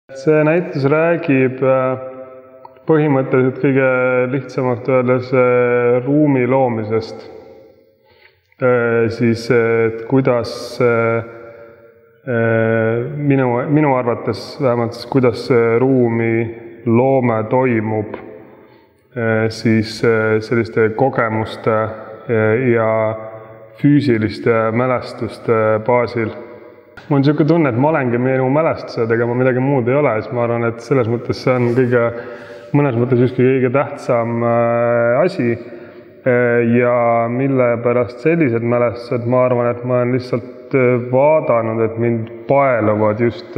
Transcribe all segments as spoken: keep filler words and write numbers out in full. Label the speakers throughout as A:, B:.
A: See näitus räägib põhimõtteliselt kõige lihtsamalt öeldes ruumi loomisest. Siis, et kuidas minu, minu arvates vähemalt, kuidas ruumi loome toimub siis selliste kogemuste ja füüsiliste mälestuste baasil. Mul on niisugune tunne, et ma olengi minu mälestused, ega ma midagi muud ei ole, siis ma arvan, et selles mõttes see on kõige, mõnes mõttes justkui kõige tähtsam asi ja mille pärast sellised mälestused, ma arvan, et ma olen lihtsalt vaadanud, et mind paeluvad just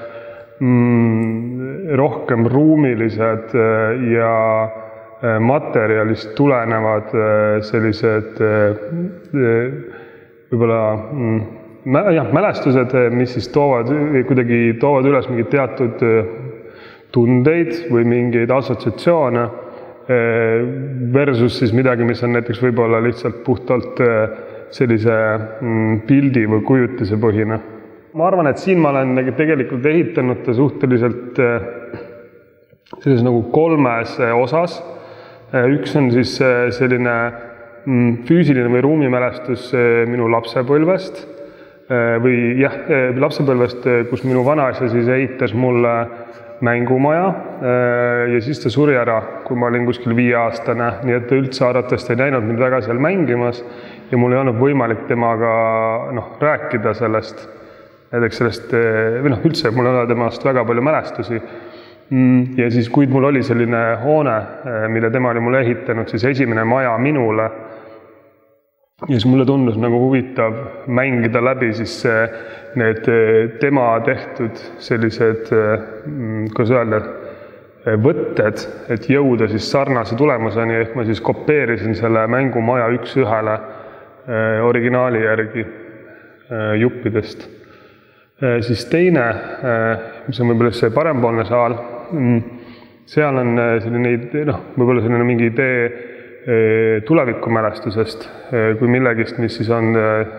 A: mm, rohkem ruumilised ja materjalist tulenevad sellised võib-olla mm, jah, mälestused, mis siis toovad, kuidagi toovad üles mingid teatud tundeid või mingeid assotsiatsioone versus siis midagi, mis on näiteks võib-olla lihtsalt puhtalt sellise pildi või kujutise põhine. Ma arvan, et siin ma olen tegelikult ehitanud ta suhteliselt sellises nagu kolmes osas. Üks on siis selline füüsiline või ruumimälestus minu lapsepõlvest, või jah, lapsepõlvest, kus minu vanaisa siis ehitas mulle mängumaja ja siis ta suri ära, kui ma olin kuskil viieaastane, nii et ta üldse arvatavasti ei näinud mind väga seal mängimas ja mul ei olnud võimalik temaga noh, rääkida sellest, näiteks sellest, või noh, üldse mul ei ole temast väga palju mälestusi. Ja siis, kuid mul oli selline hoone, mille tema oli mulle ehitanud, siis esimene maja minule. Ja siis mulle tundus nagu huvitav mängida läbi siis need tema tehtud sellised, kuidas öelda, võtted, et jõuda siis sarnase tulemuseni, ehk ma siis kopeerisin selle mängumaja üks ühele originaali järgi juppidest. Siis teine, mis on võib-olla see parempoolne saal, seal on selline, noh, võib-olla selline mingi idee tulevikumälestusest kui millegist, mis siis on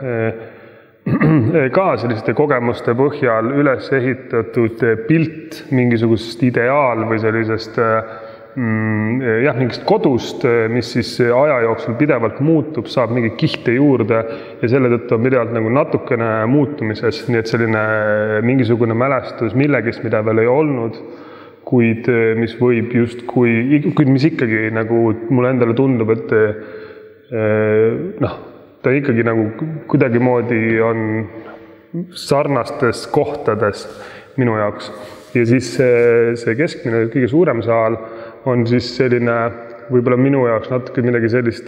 A: ka selliste kogemuste põhjal üles ehitatud pilt mingisugusest ideaal või sellisest jah, mingist kodust, mis siis aja jooksul pidevalt muutub, saab mingi kihte juurde ja selle tõttu on pidevalt nagu natukene muutumises, nii et selline mingisugune mälestus millegist, mida veel ei olnud, kuid mis võib just kui, kuid mis ikkagi nagu mulle endale tundub, et noh, ta ikkagi nagu kuidagimoodi on sarnastes kohtades minu jaoks. Ja siis see, see keskmine, kõige suurem saal on siis selline võib-olla minu jaoks natuke midagi sellist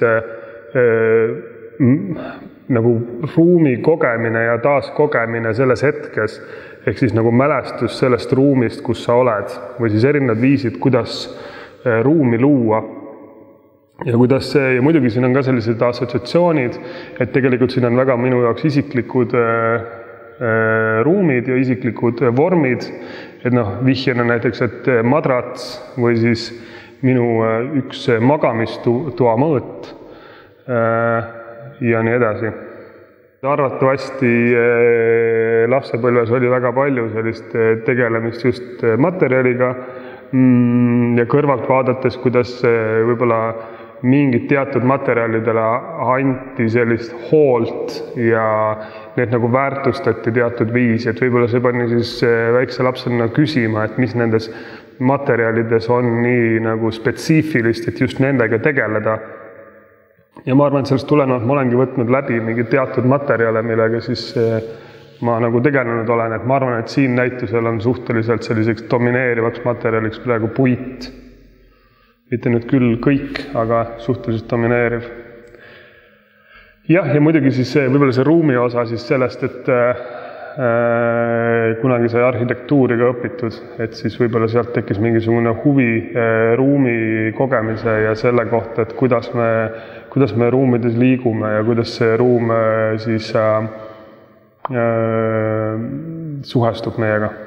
A: nagu ruumi kogemine ja taaskogemine selles hetkes, ehk siis nagu mälestus sellest ruumist, kus sa oled, või siis erinevad viisid, kuidas ruumi luua. Ja kuidas see, ja muidugi siin on ka sellised assotsiatsioonid, et tegelikult siin on väga minu jaoks isiklikud ruumid ja isiklikud vormid, et noh, vihjena näiteks, et madrats või siis minu üks magamistoa mõõt ja nii edasi. Arvatavasti lapsepõlves oli väga palju sellist tegelemist just materjaliga ja kõrvalt vaadates, kuidas võib-olla mingid teatud materjalidele anti sellist hoolt ja need nagu väärtustati teatud viisi, et võib-olla see pani siis väikse lapsena küsima, et mis nendes materjalides on nii nagu spetsiifilist, et just nendega tegeleda. Ja ma arvan, et sellest tulenevalt ma olengi võtnud läbi mingi teatud materjale, millega siis ma nagu tegelenud olen, et ma arvan, et siin näitusel on suhteliselt selliseks domineerivaks materjaliks praegu puit. Mitte nüüd küll kõik, aga suhteliselt domineeriv. Jah, ja muidugi siis võib-olla see ruumi osa siis sellest, et äh, kunagi sai arhitektuuriga õpitud, et siis võib-olla sealt tekkis mingisugune huvi äh, ruumi kogemise ja selle kohta, et kuidas me kuidas me ruumides liigume ja kuidas see ruum siis äh, äh, suhestub meiega.